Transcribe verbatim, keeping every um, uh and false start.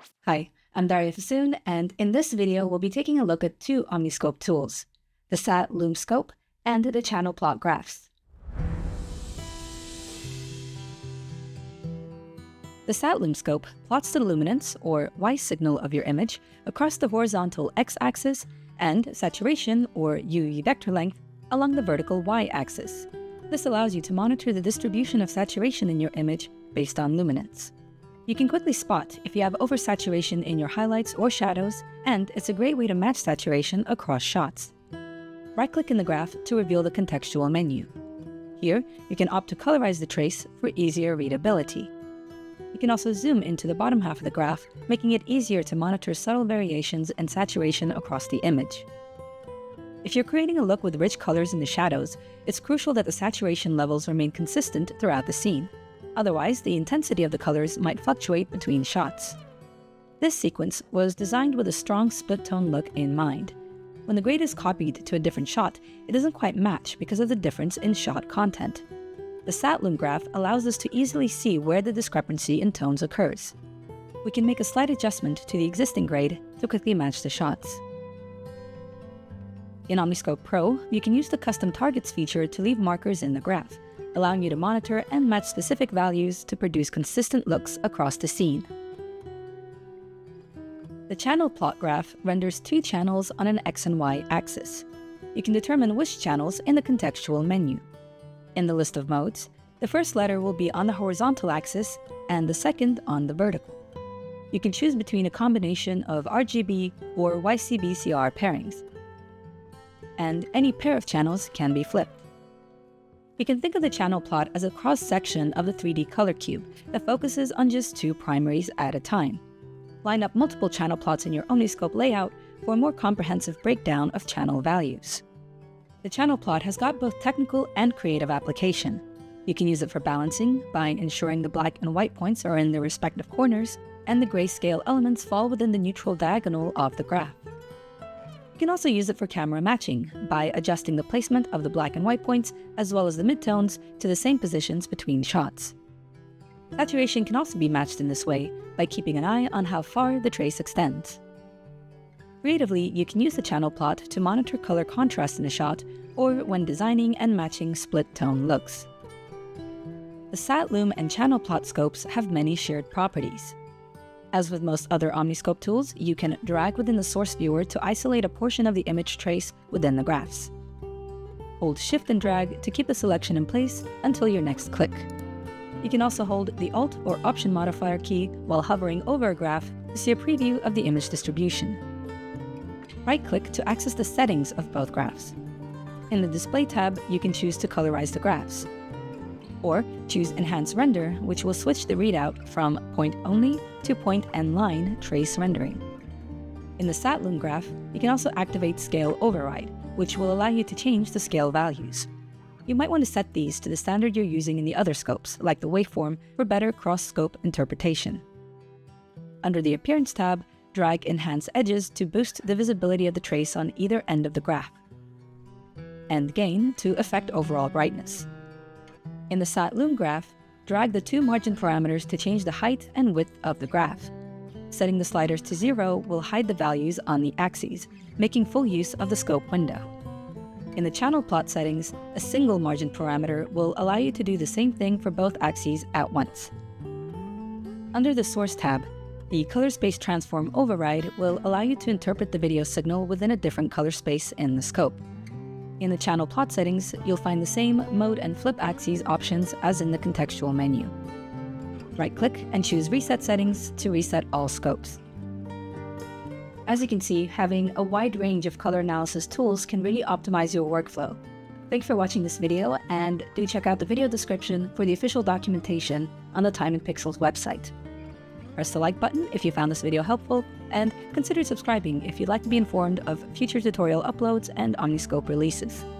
Hi, I'm Daria Fissoun, and in this video we'll be taking a look at two OmniScope tools, the S A T Lum Scope and the channel plot graphs. The S A T Lum Scope plots the luminance, or Y signal of your image, across the horizontal x-axis and saturation, or U V vector length, along the vertical y-axis. This allows you to monitor the distribution of saturation in your image based on luminance. You can quickly spot if you have oversaturation in your highlights or shadows, and it's a great way to match saturation across shots. Right-click in the graph to reveal the contextual menu. Here, you can opt to colorize the trace for easier readability. You can also zoom into the bottom half of the graph, making it easier to monitor subtle variations in saturation across the image. If you're creating a look with rich colors in the shadows, it's crucial that the saturation levels remain consistent throughout the scene. Otherwise, the intensity of the colors might fluctuate between shots. This sequence was designed with a strong split-tone look in mind. When the grade is copied to a different shot, it doesn't quite match because of the difference in shot content. The S A T Lum graph allows us to easily see where the discrepancy in tones occurs. We can make a slight adjustment to the existing grade to quickly match the shots. In OmniScope Pro, you can use the Custom Targets feature to leave markers in the graph, allowing you to monitor and match specific values to produce consistent looks across the scene. The channel plot graph renders two channels on an X and Y axis. You can determine which channels in the contextual menu. In the list of modes, the first letter will be on the horizontal axis and the second on the vertical. You can choose between a combination of R G B or Y C B C R pairings, and any pair of channels can be flipped. You can think of the channel plot as a cross-section of the three D color cube that focuses on just two primaries at a time. Line up multiple channel plots in your OmniScope layout for a more comprehensive breakdown of channel values. The channel plot has got both technical and creative application. You can use it for balancing by ensuring the black and white points are in their respective corners and the grayscale elements fall within the neutral diagonal of the graph. You can also use it for camera matching by adjusting the placement of the black and white points as well as the midtones to the same positions between shots. Saturation can also be matched in this way by keeping an eye on how far the trace extends. Creatively, you can use the channel plot to monitor color contrast in a shot or when designing and matching split-tone looks. The S A T Lum and channel plot scopes have many shared properties. As with most other OmniScope tools, you can drag within the source viewer to isolate a portion of the image trace within the graphs. Hold Shift and drag to keep the selection in place until your next click. You can also hold the Alt or Option modifier key while hovering over a graph to see a preview of the image distribution. Right-click to access the settings of both graphs. In the Display tab, you can choose to colorize the graphs, or choose Enhance Render, which will switch the readout from point only to point and line trace rendering. In the S A T Lum graph, you can also activate Scale Override, which will allow you to change the scale values. You might want to set these to the standard you're using in the other scopes, like the waveform, for better cross-scope interpretation. Under the Appearance tab, drag Enhance Edges to boost the visibility of the trace on either end of the graph, and Gain to affect overall brightness. In the S A T Lum graph, drag the two margin parameters to change the height and width of the graph. Setting the sliders to zero will hide the values on the axes, making full use of the scope window. In the channel plot settings, a single margin parameter will allow you to do the same thing for both axes at once. Under the Source tab, the Color Space Transform Override will allow you to interpret the video signal within a different color space in the scope. In the channel plot settings, you'll find the same mode and flip axes options as in the contextual menu. Right-click and choose Reset Settings to reset all scopes. As you can see, having a wide range of color analysis tools can really optimize your workflow. Thanks for watching this video, and do check out the video description for the official documentation on the Time and Pixels website. Press the like button if you found this video helpful, and consider subscribing if you'd like to be informed of future tutorial uploads and OmniScope releases.